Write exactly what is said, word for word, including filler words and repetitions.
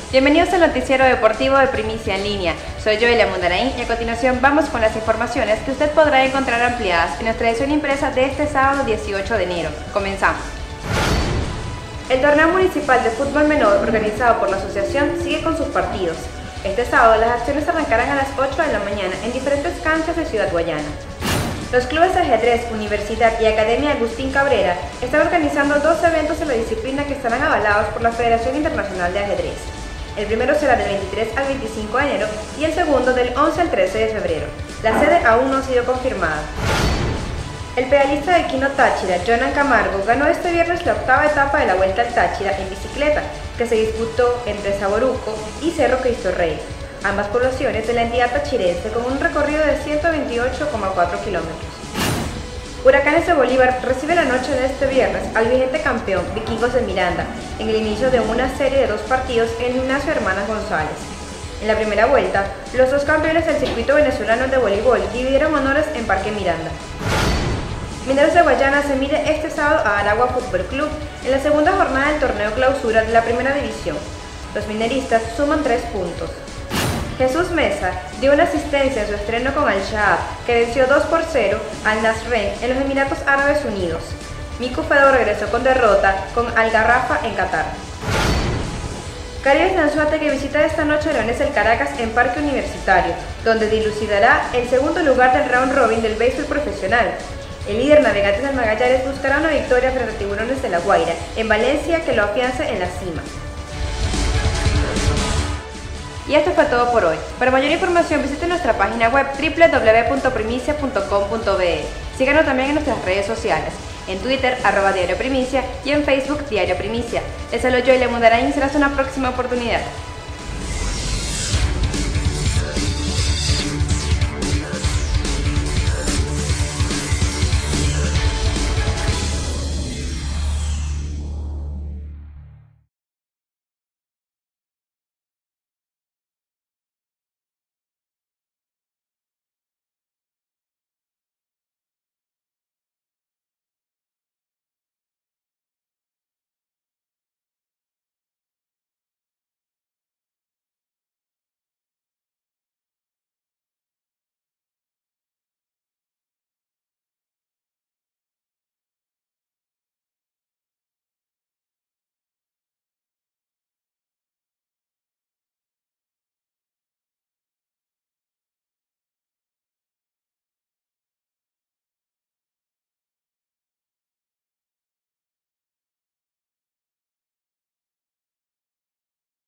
Bienvenidos al noticiero deportivo de Primicia en Línea. Soy Joelia Mundarain y a continuación vamos con las informaciones que usted podrá encontrar ampliadas en nuestra edición impresa de este sábado dieciocho de enero. Comenzamos. El torneo municipal de fútbol menor organizado por la asociación sigue con sus partidos. Este sábado las acciones arrancarán a las ocho de la mañana en diferentes canchas de Ciudad Guayana. Los clubes de ajedrez, Universidad y Academia Agustín Cabrera están organizando dos eventos en la disciplina que estarán avalados por la Federación Internacional de Ajedrez. El primero será del veintitrés al veinticinco de enero y el segundo del once al trece de febrero. La sede aún no ha sido confirmada. El pedalista de Quino Táchira, Jonan Camargo, ganó este viernes la octava etapa de la Vuelta al Táchira en bicicleta, que se disputó entre Saboruco y Cerro Cristo Rey, ambas poblaciones de la entidad tachirense, con un recorrido de ciento veintiocho coma cuatro kilómetros. Huracanes de Bolívar recibe la noche de este viernes al vigente campeón Vikingos de Miranda, en el inicio de una serie de dos partidos en el Gimnasio Hermanas González. En la primera vuelta, los dos campeones del circuito venezolano de voleibol dividieron honores en Parque Miranda. Mineros de Guayana se mide este sábado a Aragua Fútbol Club en la segunda jornada del torneo clausura de la primera división. Los mineristas suman tres puntos. Jesús Mesa dio una asistencia en su estreno con Al-Shaab, que venció dos por cero al Nasren en los Emiratos Árabes Unidos. Miku Fedor regresó con derrota con Al-Garrafa en Qatar. Caribes Anzoátegui visita esta noche Leones del Caracas en Parque Universitario, donde dilucidará el segundo lugar del round robin del béisbol profesional. El líder Navegantes del Magallanes buscará una victoria frente a Tiburones de La Guaira en Valencia, que lo afianza en la cima. Y esto fue todo por hoy. Para mayor información visite nuestra página web doble u doble u doble u punto primicia punto com punto be. Síganos también en nuestras redes sociales, en Twitter, arroba Diario Primicia, y en Facebook, Diario Primicia. Les saludo Joelia Mundarain y será hasta una próxima oportunidad.